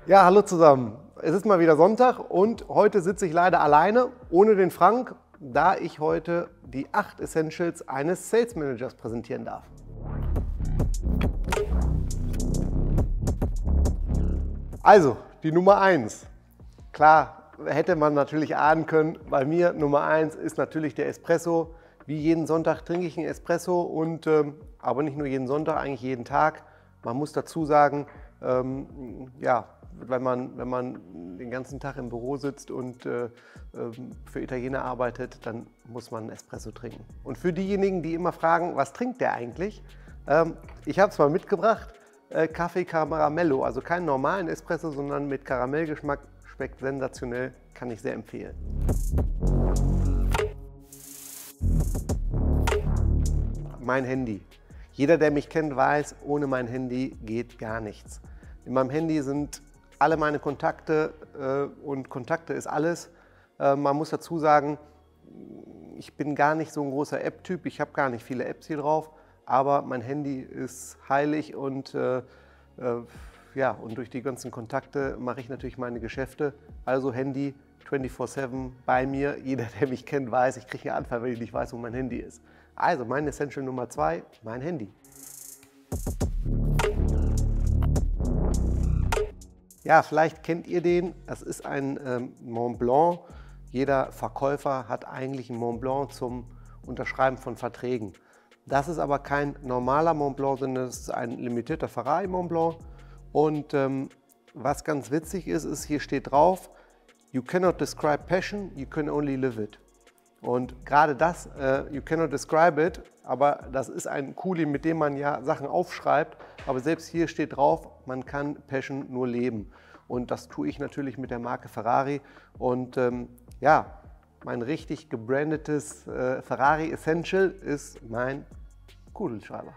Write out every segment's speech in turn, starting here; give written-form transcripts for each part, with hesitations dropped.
Ja, hallo zusammen. Es ist mal wieder Sonntag und heute sitze ich leider alleine, ohne den Frank, da ich heute die 8 Essentials eines Sales Managers präsentieren darf. Also, die Nummer 1. Klar, hätte man natürlich ahnen können, bei mir Nummer 1 ist natürlich der Espresso. Wie jeden Sonntag trinke ich einen Espresso und aber nicht nur jeden Sonntag, eigentlich jeden Tag. Man muss dazu sagen, ja, wenn man den ganzen Tag im Büro sitzt und für Italiener arbeitet, dann muss man einen Espresso trinken. Und für diejenigen, die immer fragen, was trinkt der eigentlich? Ich habe es mal mitgebracht, Kaffee Caramello, also keinen normalen Espresso, sondern mit Karamellgeschmack, schmeckt sensationell, kann ich sehr empfehlen. Mein Handy. Jeder, der mich kennt, weiß, ohne mein Handy geht gar nichts. In meinem Handy sind alle meine Kontakte und Kontakte ist alles. Man muss dazu sagen, ich bin gar nicht so ein großer App-Typ, ich habe gar nicht viele Apps hier drauf, aber mein Handy ist heilig und ja, und durch die ganzen Kontakte mache ich natürlich meine Geschäfte. Also Handy 24/7 bei mir. Jeder, der mich kennt, weiß, ich kriege einen Anfall, wenn ich nicht weiß, wo mein Handy ist. Also mein Essential Nummer 2, mein Handy. Ja, vielleicht kennt ihr den. Das ist ein Mont Blanc. Jeder Verkäufer hat eigentlich einen Mont Blanc zum Unterschreiben von Verträgen. Das ist aber kein normaler Mont Blanc, sondern das ist ein limitierter Ferrari Mont Blanc. Und was ganz witzig ist, hier steht drauf, you cannot describe passion, you can only live it. Und gerade das, you cannot describe it, aber das ist ein Kuli, mit dem man ja Sachen aufschreibt, aber selbst hier steht drauf, man kann Passion nur leben. Und das tue ich natürlich mit der Marke Ferrari. Und ja, mein richtig gebrandetes Ferrari Essential ist mein Kugelschreiber.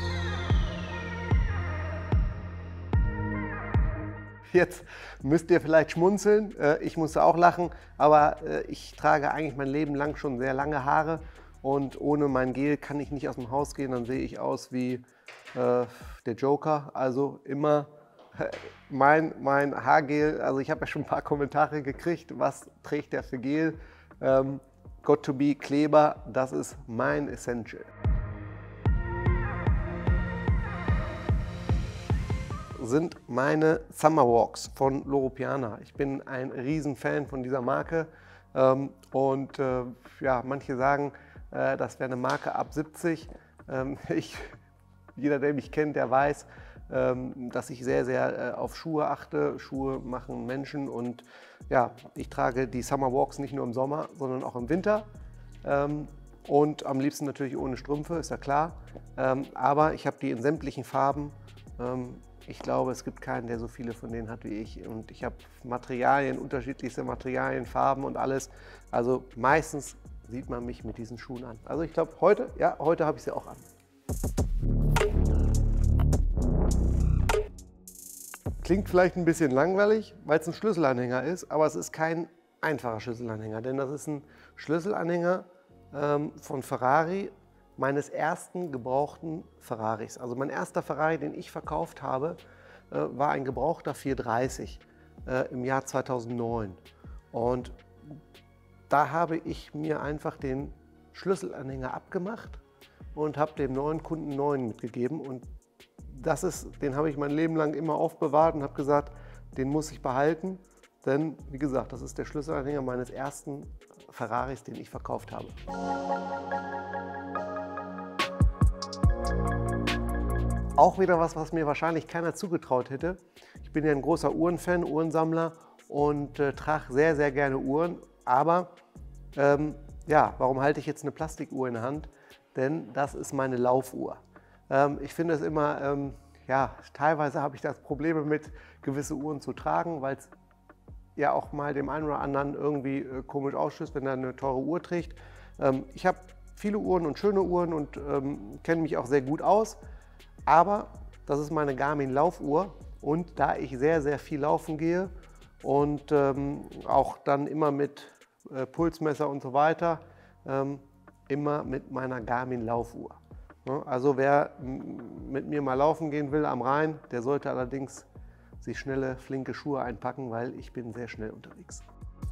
Jetzt müsst ihr vielleicht schmunzeln, ich musste auch lachen, aber ich trage eigentlich mein Leben lang schon sehr lange Haare und ohne mein Gel kann ich nicht aus dem Haus gehen, dann sehe ich aus wie der Joker. Also immer mein Haargel, also ich habe ja schon ein paar Kommentare gekriegt, was trägt der für Gel? Got to be Kleber, das ist mein Essential. Sind meine Summer Walks von Loro Piana. Ich bin ein Riesenfan von dieser Marke und ja, manche sagen, das wäre eine Marke ab 70. Jeder, der mich kennt, der weiß, dass ich sehr, sehr auf Schuhe achte. Schuhe machen Menschen und ja, ich trage die Summer Walks nicht nur im Sommer, sondern auch im Winter. Und am liebsten natürlich ohne Strümpfe, ist ja klar. Aber ich habe die in sämtlichen Farben. Ich glaube, es gibt keinen, der so viele von denen hat wie ich. Und ich habe Materialien, unterschiedlichste Materialien, Farben und alles. Also meistens sieht man mich mit diesen Schuhen an. Also ich glaube, heute habe ich sie auch an. Klingt vielleicht ein bisschen langweilig, weil es ein Schlüsselanhänger ist, aber es ist kein einfacher Schlüsselanhänger, denn das ist ein Schlüsselanhänger von Ferrari, meines ersten gebrauchten Ferraris. Also mein erster Ferrari, den ich verkauft habe, war ein gebrauchter 430 im Jahr 2009. Und da habe ich mir einfach den Schlüsselanhänger abgemacht und habe dem neuen Kunden einen neuen mitgegeben. Und den habe ich mein Leben lang immer aufbewahrt und habe gesagt, den muss ich behalten. Denn wie gesagt, das ist der Schlüsselanhänger meines ersten Ferraris, den ich verkauft habe. Auch wieder was mir wahrscheinlich keiner zugetraut hätte. Ich bin ja ein großer Uhrenfan, Uhrensammler und trage sehr, sehr gerne Uhren. Aber ja, warum halte ich jetzt eine Plastikuhr in der Hand? Denn das ist meine Laufuhr. Ich finde es immer, ja, teilweise habe ich das Probleme mit, gewisse Uhren zu tragen, weil es ja auch mal dem einen oder anderen irgendwie komisch ausstößt, wenn er eine teure Uhr trägt. Ich habe viele Uhren und schöne Uhren und kenne mich auch sehr gut aus. Aber das ist meine Garmin Laufuhr und da ich sehr, sehr viel laufen gehe und auch dann immer mit Pulsmesser und so weiter, immer mit meiner Garmin Laufuhr. Also wer mit mir mal laufen gehen will am Rhein, der sollte allerdings sich schnelle, flinke Schuhe einpacken, weil ich bin sehr schnell unterwegs.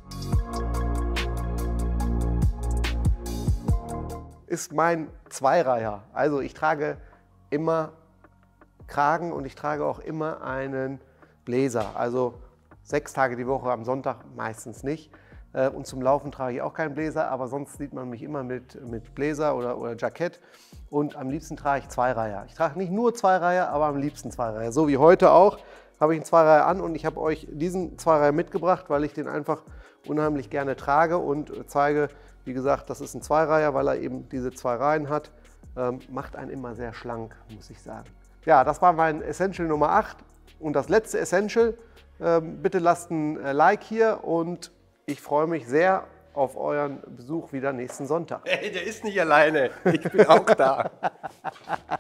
Ist mein Zweireiher. Also ich trage immer Kragen und ich trage auch immer einen Bläser. Also 6 Tage die Woche, am Sonntag meistens nicht. Und zum Laufen trage ich auch keinen Bläser, aber sonst sieht man mich immer mit Bläser oder Jackett. Und am liebsten trage ich Zweireiher. Ich trage nicht nur Zweireiher, aber am liebsten Zweireiher. So wie heute auch habe ich einen Zweireiher an und ich habe euch diesen Zweireiher mitgebracht, weil ich den einfach unheimlich gerne trage und zeige, wie gesagt, das ist ein Zweireiher, weil er eben diese 2 Reihen hat. Macht einen immer sehr schlank, muss ich sagen. Ja, das war mein Essential Nummer 8 und das letzte Essential. Bitte lasst ein Like hier und ich freue mich sehr auf euren Besuch wieder nächsten Sonntag. Hey, der ist nicht alleine. Ich bin auch da.